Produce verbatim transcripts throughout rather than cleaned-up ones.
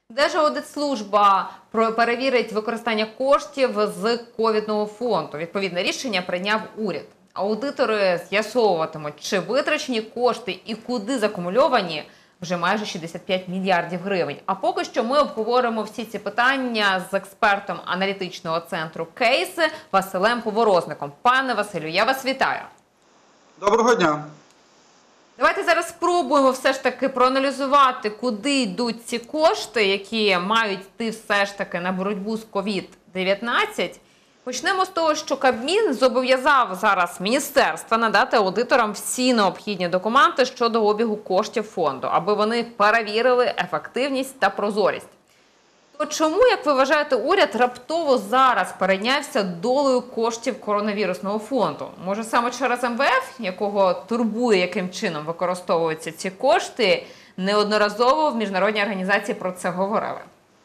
Держаудитслужба перевірить використання коштів з ковідного фонду. Відповідне рішення прийняв уряд. Аудитори з'ясовуватимуть, чи витрачені кошти і куди закумульовані вже майже шістдесят п'ять мільярдів гривень. А поки що ми обговоримо всі ці питання з експертом аналітичного центру «Кейси» Василем Поворозником. Пане Василю, я вас вітаю. Доброго дня. Давайте зараз спробуємо все ж таки проаналізувати, куди йдуть ці кошти, які мають йти все ж таки на боротьбу з ковід дев'ятнадцять. Почнемо з того, що Кабмін зобов'язав зараз міністерства надати аудиторам всі необхідні документи щодо обігу коштів фонду, аби вони перевірили ефективність та прозорість. То чому, як ви вважаєте, уряд раптово зараз перейнявся долею коштів коронавірусного фонду? Може саме через ем ве еф, якого турбує, яким чином використовуються ці кошти, неодноразово в міжнародній організації про це говорили?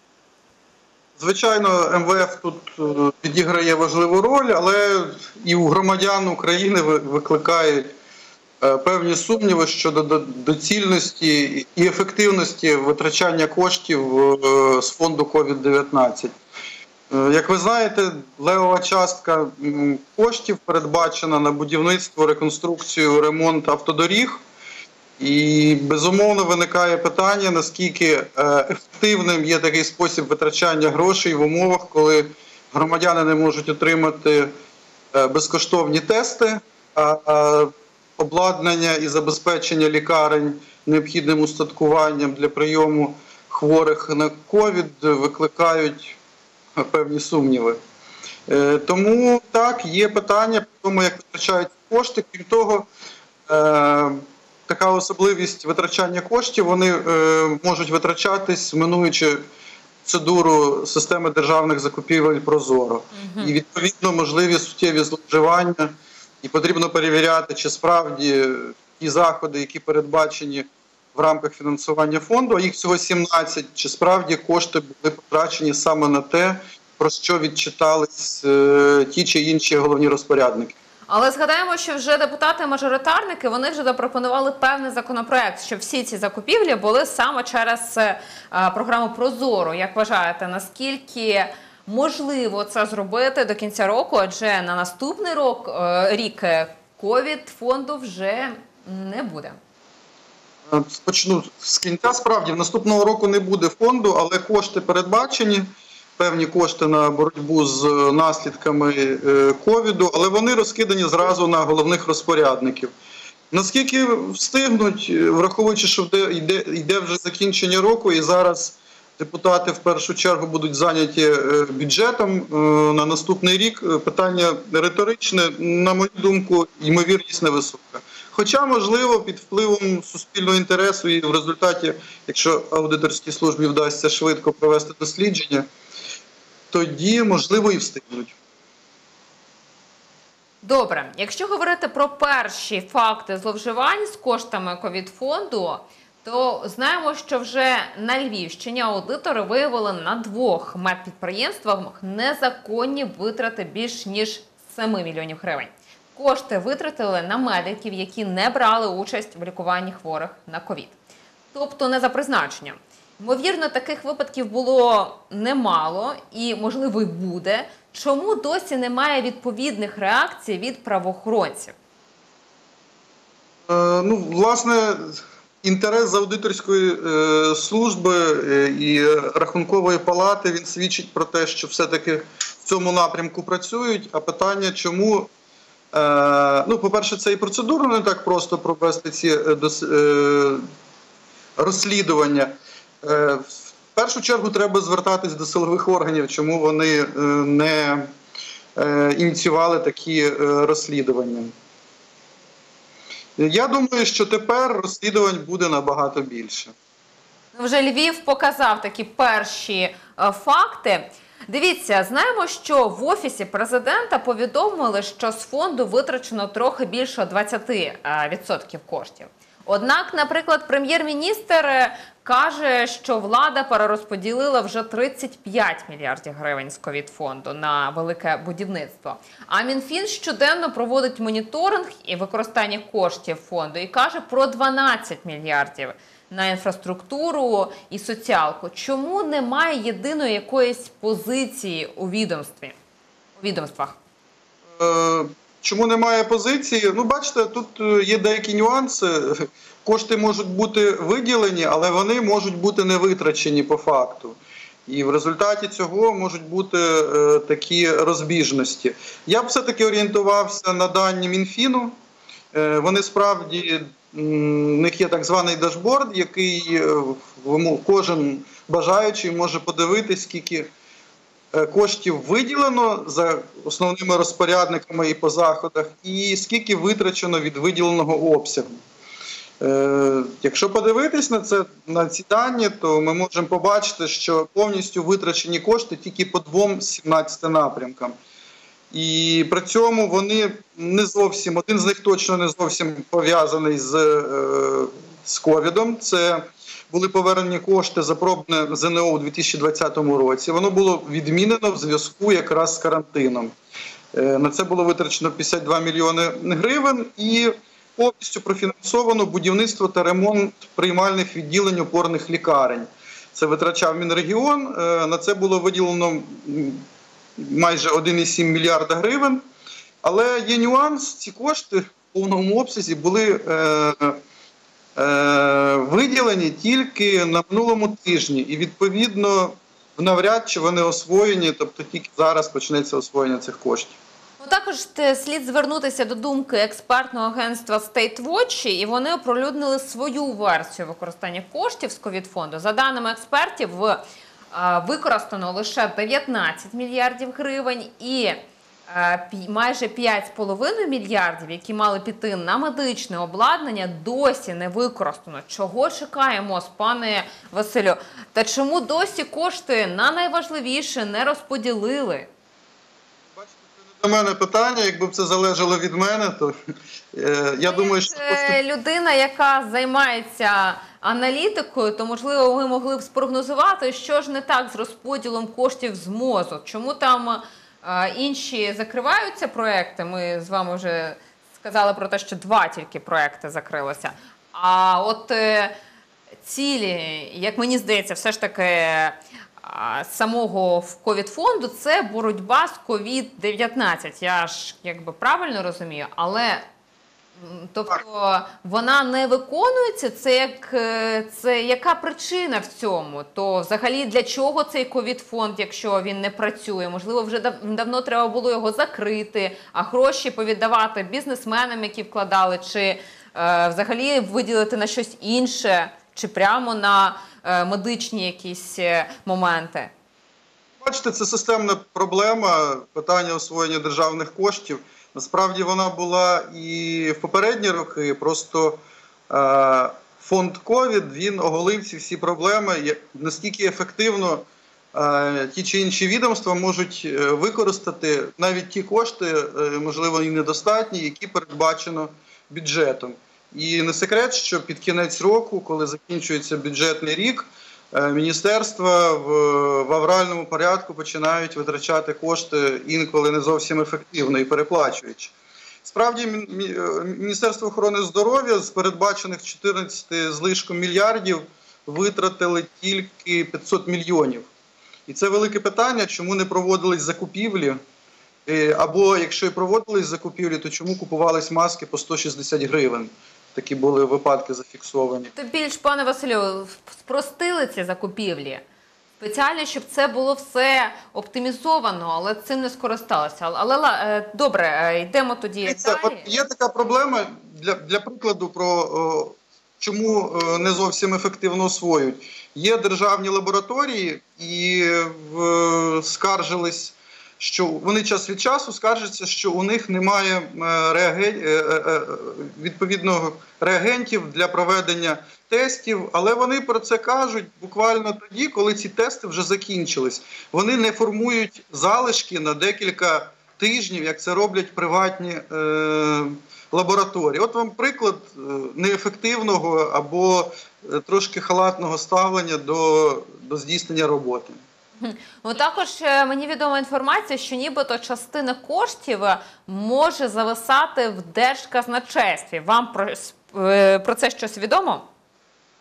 Звичайно, ем ве еф тут відіграє важливу роль, але і у громадян України викликають певні сумніви щодо доцільності і ефективності витрачання коштів з фонду ковід дев'ятнадцять. Як ви знаєте, левова частка коштів передбачена на будівництво, реконструкцію, ремонт автодоріг. І, безумовно, виникає питання, наскільки ефективним є такий спосіб витрачання грошей в умовах, коли громадяни не можуть отримати безкоштовні тести, а обладнання і забезпечення лікарень необхідним устаткуванням для прийому хворих на ковід викликають певні сумніви. Тому, так, є питання по тому, як витрачають кошти. Крім того, така особливість витрачання коштів, вони можуть витрачатись, минуючи процедуру системи державних закупівель «Прозоро». І, відповідно, можливі суттєві зловживання. І потрібно перевіряти, чи справді ті заходи, які передбачені в рамках фінансування фонду, а їх всього сімнадцять, чи справді кошти були потрачені саме на те, про що відчитались ті чи інші головні розпорядники. Але згадаємо, що вже депутати-мажоритарники, вони вже запропонували певний законопроект, що всі ці закупівлі були саме через програму «Прозоро». Як вважаєте, наскільки можливо це зробити до кінця року, адже на наступний рок, рік ковід-фонду вже не буде? Почну з кінця. Справді, в наступного року не буде фонду, але кошти передбачені, певні кошти на боротьбу з наслідками ковіду, але вони розкидані зразу на головних розпорядників. Наскільки встигнуть, враховуючи, що йде, йде вже закінчення року і зараз депутати в першу чергу будуть зайняті бюджетом на наступний рік, питання риторичне, на мою думку, ймовірність невисока. Хоча, можливо, під впливом суспільного інтересу і в результаті, якщо аудиторській службі вдасться швидко провести дослідження, тоді, можливо, і встигнуть. Добре. Якщо говорити про перші факти зловживань з коштами ковід-фонду, то знаємо, що вже на Львівщині аудитори виявили на двох медпідприємствах незаконні витрати більш ніж семи мільйонів гривень. Кошти витратили на медиків, які не брали участь в лікуванні хворих на ковід. Тобто не за призначенням. Ймовірно, таких випадків було немало і, можливо, й буде. Чому досі немає відповідних реакцій від правоохоронців? Е, ну, власне, інтерес з аудиторської е, служби е, і рахункової палати, він свідчить про те, що все-таки в цьому напрямку працюють. А питання, чому? Е, ну, по-перше, це і процедурно не так просто провести ці е, дос, е, розслідування. В першу чергу треба звертатись до силових органів, чому вони не ініціювали такі розслідування. Я думаю, що тепер розслідувань буде набагато більше. Вже Львів показав такі перші факти. Дивіться, знаємо, що в Офісі Президента повідомили, що з фонду витрачено трохи більше двадцяти відсотків коштів. Однак, наприклад, прем'єр-міністр каже, що влада перерозподілила вже тридцять п'ять мільярдів гривень з ковід-фонду на велике будівництво. А Мінфін щоденно проводить моніторинг і використання коштів фонду і каже про дванадцять мільярдів на інфраструктуру і соціалку. Чому немає єдиної якоїсь позиції у відомстві, у відомствах? Е, Чому немає позиції? Ну, бачите, тут є деякі нюанси. Кошти можуть бути виділені, але вони можуть бути не витрачені по факту. І в результаті цього можуть бути е, такі розбіжності. Я б все-таки орієнтувався на дані Мінфіну. Е, вони справді, в них є так званий дашборд, який е, кожен бажаючий може подивитись, скільки коштів виділено за основними розпорядниками і по заходах, і скільки витрачено від виділеного обсягу. Е, якщо подивитись на це, на ці дані, то ми можемо побачити, що повністю витрачені кошти тільки по двом з сімнадцяти напрямкам. І при цьому вони не зовсім, один з них точно не зовсім пов'язаний з, е, з ковідом. Це були повернені кошти за пробне ЗНО у дві тисячі двадцятому році. Воно було відмінено в зв'язку якраз з карантином. На це було витрачено п'ятдесят два мільйони гривень і повністю профінансовано будівництво та ремонт приймальних відділень опорних лікарень. Це витрачав Мінрегіон, на це було виділено майже один цілих сім мільярда гривень. Але є нюанс, ці кошти в повному обсязі були виділені тільки на минулому тижні і, відповідно, навряд чи вони освоєні, тобто тільки зараз почнеться освоєння цих коштів. Ну, також слід звернутися до думки експертного агентства State Watch, і вони оприлюднили свою версію використання коштів з ковід-фонду. За даними експертів, використано лише дев'ятнадцять мільярдів гривень і майже п'ять з половиною мільярдів, які мали піти на медичне обладнання, досі не використано. Чого чекаємо, пане Василю? Та чому досі кошти на найважливіше не розподілили? Бачите, це не до мене питання. Якби це залежало від мене, то е, я ви думаю, що... людина, яка займається аналітикою, то, можливо, ви могли б спрогнозувати, що ж не так з розподілом коштів з МОЗу. Чому там... інші закриваються проекти, ми з вами вже сказали про те, що два тільки проекти закрилося. А от е, цілі, як мені здається, все ж таки е, самого ковід-фонду – це боротьба з ковід дев'ятнадцять. Я ж якби правильно розумію, але тобто вона не виконується, це, як, це яка причина в цьому? То взагалі для чого цей ковід-фонд, якщо він не працює? Можливо, вже дав, давно треба було його закрити, а гроші повіддавати бізнесменам, які вкладали, чи е, взагалі виділити на щось інше, чи прямо на е, медичні якісь моменти? Бачите, це системна проблема, питання освоєння державних коштів. Насправді вона була і в попередні роки, просто е, фонд ковід, він оголив ці всі проблеми, наскільки ефективно е, ті чи інші відомства можуть використати навіть ті кошти, е, можливо, і недостатні, які передбачено бюджетом. І не секрет, що під кінець року, коли закінчується бюджетний рік, міністерства в, в авральному порядку починають витрачати кошти інколи не зовсім ефективно і переплачуючи. Справді, Міністерство охорони здоров'я з передбачених чотирнадцяти з лишком мільярдів витратили тільки п'ятсот мільйонів. І це велике питання, чому не проводились закупівлі, або якщо і проводились закупівлі, то чому купувались маски по сто шістдесят гривень. Такі були випадки зафіксовані. То більш, пане Василю, спростили ці закупівлі. Спеціально, щоб це було все оптимізовано, але цим не скористалося. Але добре, йдемо тоді це, далі. Є така проблема, для, для прикладу, про о, чому о, не зовсім ефективно освоюють. Є державні лабораторії і в, скаржились, що вони час від часу скаржаться, що у них немає реаген... відповідного реагентів для проведення тестів, але вони про це кажуть буквально тоді, коли ці тести вже закінчились. Вони не формують залишки на декілька тижнів, як це роблять приватні е... лабораторії. От вам приклад неефективного або трошки халатного ставлення до, до здійснення роботи. Ну, також мені відома інформація, що нібито частина коштів може зависати в Держказначействі. Вам про, про це щось відомо?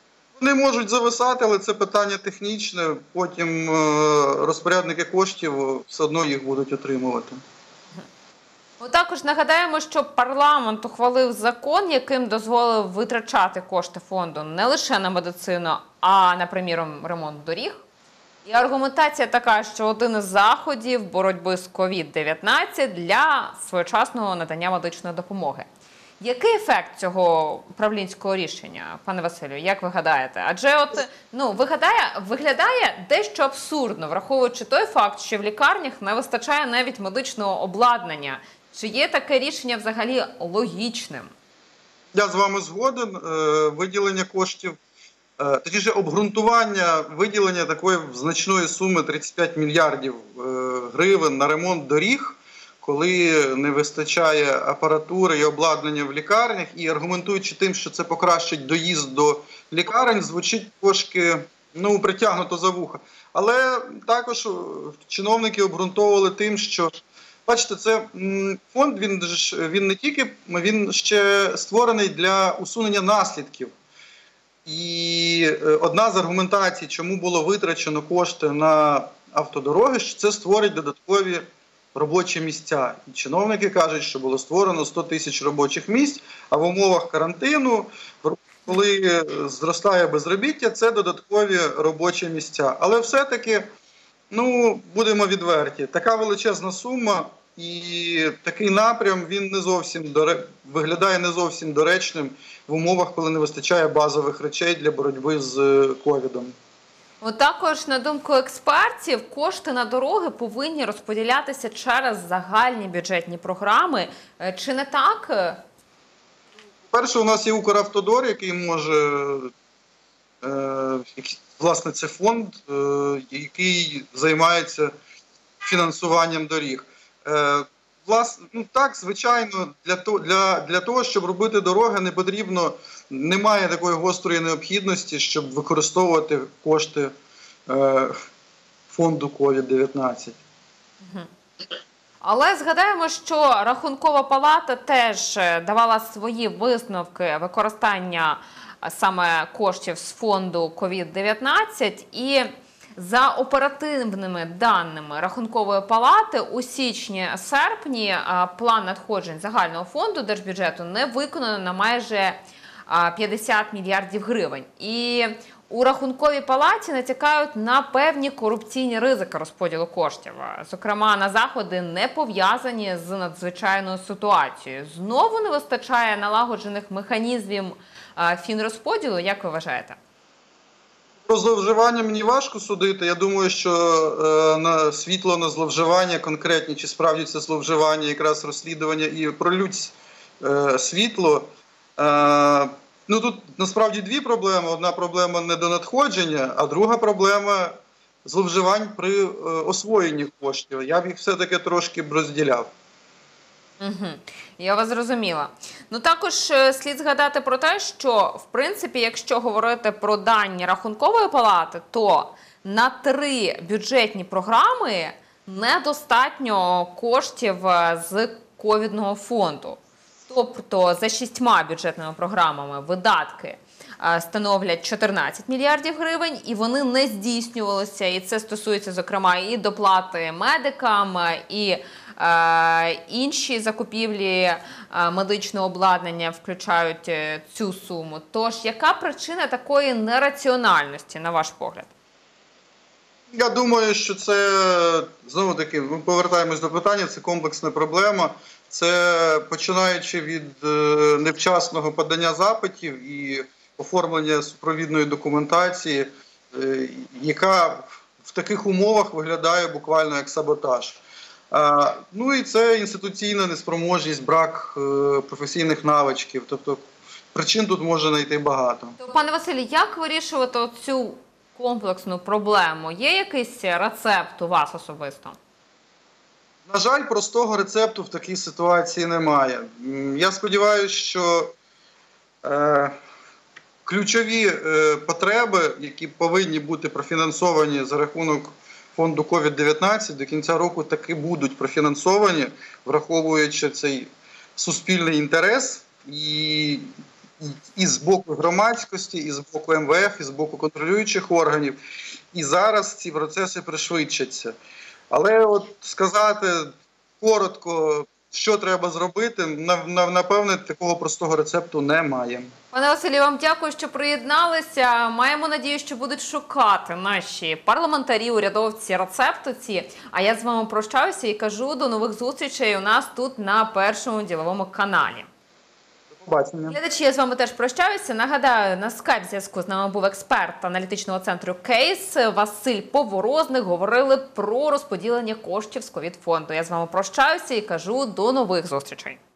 Вони можуть зависати, але це питання технічне. Потім е, розпорядники коштів все одно їх будуть отримувати. Ну, також нагадаємо, що парламент ухвалив закон, яким дозволив витрачати кошти фонду не лише на медицину, а, наприклад, ремонт доріг. І аргументація така, що один із заходів боротьби з ковід дев'ятнадцять для своєчасного надання медичної допомоги. Який ефект цього управлінського рішення, пане Василю, як ви гадаєте? Адже от, ну, виглядає, виглядає дещо абсурдно, враховуючи той факт, що в лікарнях не вистачає навіть медичного обладнання. Чи є таке рішення взагалі логічним? Я з вами згоден. Виділення коштів, точніше обґрунтування виділення такої значної суми тридцять п'ять мільярдів гривень на ремонт доріг, коли не вистачає апаратури і обладнання в лікарнях, і аргументуючи тим, що це покращить доїзд до лікарень, звучить трошки, ну, притягнуто за вуха. Але також чиновники обґрунтовували тим, що, бачите, це фонд, він, він не тільки, він ще створений для усунення наслідків. І одна з аргументацій, чому було витрачено кошти на автодороги, що це створить додаткові робочі місця. І чиновники кажуть, що було створено сто тисяч робочих місць, а в умовах карантину, коли зростає безробіття, це додаткові робочі місця. Але все-таки, ну, будемо відверті, така величезна сума і такий напрям, він не зовсім доре... виглядає не зовсім доречним в умовах, коли не вистачає базових речей для боротьби з ковідом. От також, на думку експертів, кошти на дороги повинні розподілятися через загальні бюджетні програми. Чи не так? Перше, у нас є Укравтодор, який може, е, власне, це фонд, е, який займається фінансуванням доріг. Е, власне, ну так, звичайно, для того, для, для того, щоб робити дороги, не потрібно, немає такої гострої необхідності, щоб використовувати кошти е, фонду ковід дев'ятнадцять. Але згадаємо, що Рахункова палата теж давала свої висновки використання саме коштів з фонду ковід дев'ятнадцять. І за оперативними даними Рахункової палати у січні-серпні план надходжень загального фонду держбюджету не виконано на майже п'ятдесят мільярдів гривень. І у Рахунковій палаті натякають на певні корупційні ризики розподілу коштів, зокрема на заходи, не пов'язані з надзвичайною ситуацією. Знову не вистачає налагоджених механізмів фінрозподілу, як ви вважаєте? Про зловживання мені важко судити. Я думаю, що е, на світло на зловживання конкретні, чи справді це зловживання, якраз розслідування і пролють е, світло. Е, ну тут насправді дві проблеми. Одна проблема недонадходження, а друга проблема зловживань при е, освоєнні коштів. Я б їх все-таки трошки б розділяв. Угу. Я вас зрозуміла. Ну також слід згадати про те, що, в принципі, якщо говорити про дані Рахункової палати, то на три бюджетні програми недостатньо коштів з ковідного фонду. Тобто за шістьма бюджетними програмами видатки становлять чотирнадцять мільярдів гривень, і вони не здійснювалися. І це стосується, зокрема, і доплати медикам, і е, інші закупівлі е, медичного обладнання включають цю суму. Тож, яка причина такої нераціональності, на ваш погляд? Я думаю, що це, знову-таки, ми повертаємось до питання, це комплексна проблема. Це починаючи від е, невчасного подання запитів і оформлення супровідної документації, е, яка в таких умовах виглядає буквально як саботаж. Е, ну і це інституційна неспроможність, брак е, професійних навичків. Тобто причин тут може знайти багато. Пане Василі, як вирішувати цю комплексну проблему? Є якийсь рецепт у вас особисто? На жаль, простого рецепту в такій ситуації немає. Я сподіваюся, що е, ключові е, потреби, які повинні бути профінансовані за рахунок фонду ковід дев'ятнадцять, до кінця року таки будуть профінансовані, враховуючи цей суспільний інтерес. І і з боку громадськості, і з боку ем ве еф, і з боку контролюючих органів. І зараз ці процеси пришвидшаться. Але от сказати коротко, що треба зробити, напевне, такого простого рецепту немає. Пане Василю, вам дякую, що приєдналися. Маємо надію, що будуть шукати наші парламентарі, урядовці рецепти ці. А я з вами прощаюся і кажу до нових зустрічей у нас тут на Першому діловому каналі. Побачення. Глядачі, я з вами теж прощаюся. Нагадаю, на скайп-зв'язку з нами був експерт аналітичного центру «Кейс» Василь Поворозник. Говорили про розподілення коштів з ковід-фонду. Я з вами прощаюся і кажу до нових зустрічей.